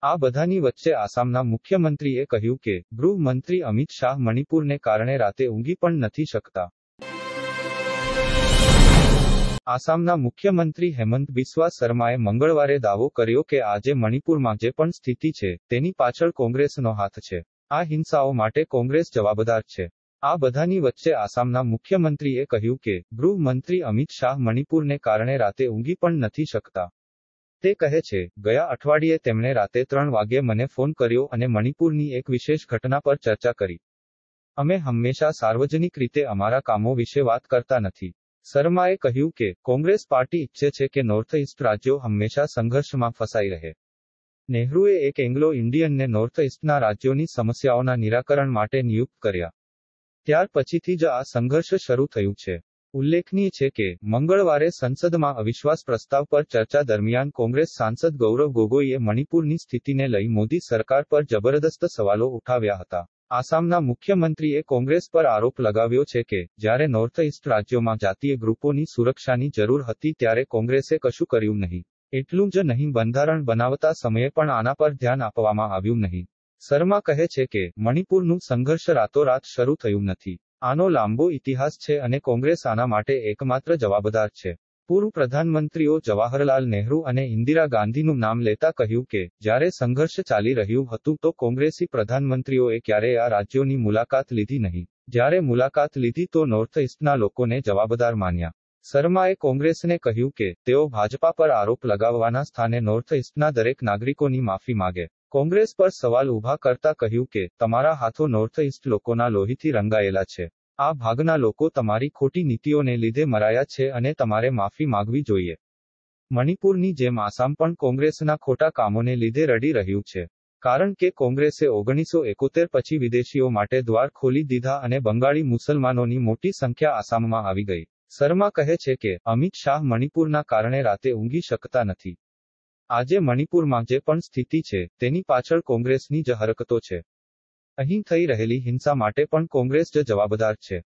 આ બધાની વચ્ચે આસામના મુખ્યમંત્રીએ કહ્યું કે ગૃહમંત્રી અમિત શાહ મણિપુરને કારણે રાતે ઊંઘી પણ નથી શકતા. આસામના મુખ્યમંત્રી હેમંત બિસ્વા શર્માએ મંગળવારે દાવો કર્યો કે આજે મણિપુરમાં જે પણ સ્થિતિ છે તેની પાછળ કોંગ્રેસનો હાથ છે. આ હિંસાઓ માટે કોંગ્રેસ જવાબદાર છે. આ બધાની વચ્ચે આસામના મુખ્યમંત્રીએ કહ્યું કે ગૃહમંત્રી અમિત શાહ મણિપુરને કારણે રાતે ઊંઘી પણ નથી શકતા. તે કહે છે, ગયા અઠવાડિયે તેમણે રાતે 3 વાગ્યે મને ફોન કર્યો અને મણિપુરની એક વિશેષ ઘટના પર ચર્ચા કરી. અમે હંમેશા સાર્વજનિક રીતે અમારા કામો વિશે વાત કરતા નથી. શર્માએ કહ્યું કે કોંગ્રેસ પાર્ટી ઈચ્છે છે કે નોર્થ ઇસ્ટ રાજ્યો હંમેશા સંઘર્ષમાં ફસાઈ રહે. નહેરુએ એક એંગ્લો ઇન્ડિયનને નોર્થ ઇસ્ટના રાજ્યોની સમસ્યાઓના નિરાકરણ માટે નિયુક્ત કર્યા. ત્યાર પછીથી જ આ સંઘર્ષ શરૂ થયું છે. ઉલ્લેખનીય છે કે મંગળવારે સંસદમાં અવિશ્વાસ પ્રસ્તાવ પર ચર્ચા દરમિયાન કોંગ્રેસ સાંસદ ગૌરવ ગોગોઈએ મણિપુરની સ્થિતિને લઈ મોદી સરકાર પર જબરદસ્ત સવાલો ઉઠાવ્યા હતા. આસામના મુખ્યમંત્રીએ કોંગ્રેસ પર આરોપ લગાવ્યો છે કે જ્યારે નોર્થ ઇસ્ટ રાજ્યોમાં જાતીય ગ્રુપોની સુરક્ષાની જરૂર હતી ત્યારે કોંગ્રેસે કશું કર્યું નહીં. એટલું જ નહીં, બંધારણ બનાવતા સમયે પણ આના પર ધ્યાન આપવામાં આવ્યું નહીં. શર્મા કહે છે કે મણિપુરનું સંઘર્ષ રાતોરાત શરૂ થયું નથી. આનો લાંબો ઇતિહાસ છે અને કોંગ્રેસ આના માટે એકમાત્ર જવાબદાર છે. પૂર્વ પ્રધાનમંત્રીઓ જવાહરલાલ નહેરુ અને ઇન્દિરા ગાંધીનું નામ લેતા કહ્યું કે જ્યારે સંઘર્ષ ચાલી રહ્યું હતું તો કોંગ્રેસી પ્રધાનમંત્રીઓએ ક્યારેય આ રાજ્યોની મુલાકાત લીધી નહીં. જ્યારે મુલાકાત લીધી તો નોર્થ ઇસ્ટના લોકોને જવાબદાર માન્યા. શર્માએ કોંગ્રેસને કહ્યું કે તેઓ ભાજપા પર આરોપ લગાવવાના સ્થાને નોર્થ ઇસ્ટના દરેક નાગરિકોની માફી માગે. કોંગ્રેસ પર સવાલ ઊભા કરતા કહ્યું કે તમારા હાથો નોર્થ ઇસ્ટ લોકોના લોહીથી રંગાયેલા છે. આ ભાગના લોકો તમારી ખોટી નીતિઓને લીધે મરાયા છે અને તમારે માફી માંગવી જોઈએ. મણિપુરની જેમ આસામ પણ કોંગ્રેસના ખોટા કામોને લીધે રડી રહ્યું છે. કારણ કે કોંગ્રેસે 1971 પછી વિદેશીઓ માટે દ્વાર ખોલી દીધા અને બંગાળી મુસલમાનોની મોટી સંખ્યા આસામમાં આવી ગઈ. શર્મા કહે છે કે અમિત શાહ મણિપુરના કારણે રાતે ઊંઘી શકતા નથી. આજે મણિપુરમાં જે પણ સ્થિતિ છે તેની પાછળ કોંગ્રેસની જ હરકતો છે. અહીં થઈ રહેલી હિંસા માટે પણ કોંગ્રેસ જ જવાબદાર છે.